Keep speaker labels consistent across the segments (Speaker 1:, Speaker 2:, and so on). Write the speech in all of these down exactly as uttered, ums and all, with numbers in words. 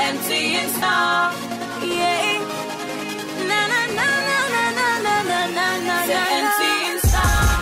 Speaker 1: M T N Star. Yeah. Na na na na na na na na na. C'est M T N Star.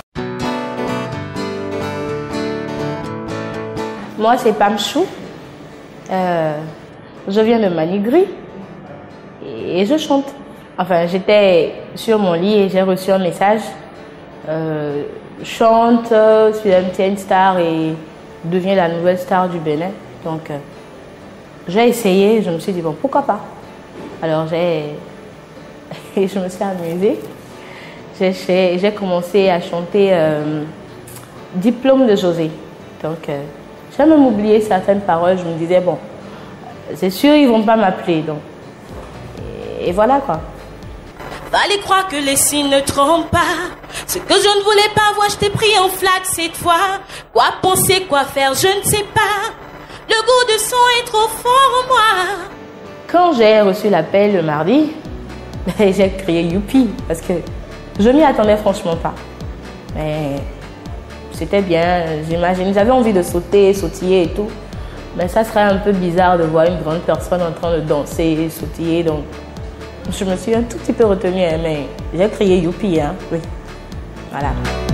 Speaker 2: Moi, c'est Pam Chou. Euh, je viens de Manigri et je chante. Enfin, j'étais sur mon lit et j'ai reçu un message. Euh, chante sur M T N Star et devient la nouvelle star du Bénin. Donc, euh, j'ai essayé. Je me suis dit, bon, pourquoi pas? Alors, j'ai... et je me suis amusée. J'ai commencé à chanter euh, Diplôme de José. Donc, euh, j'ai même oublié certaines paroles. Je me disais, bon, c'est sûr, ils ne vont pas m'appeler. Donc, et, et voilà quoi.
Speaker 1: Fallait croire que les signes ne trompent pas. Ce que je ne voulais pas voir, je t'ai pris en flatte cette fois. Quoi penser, quoi faire, je ne sais pas. Le goût de son est trop fort en moi.
Speaker 2: Quand j'ai reçu l'appel le mardi, j'ai crié youpi parce que je m'y attendais franchement pas. Mais c'était bien, j'imagine. J'avais envie de sauter, sautiller et tout. Mais ça serait un peu bizarre de voir une grande personne en train de danser, sautiller. Donc, je me suis un tout petit peu retenue, hein, mais j'ai crié youpi, hein, oui. Voilà.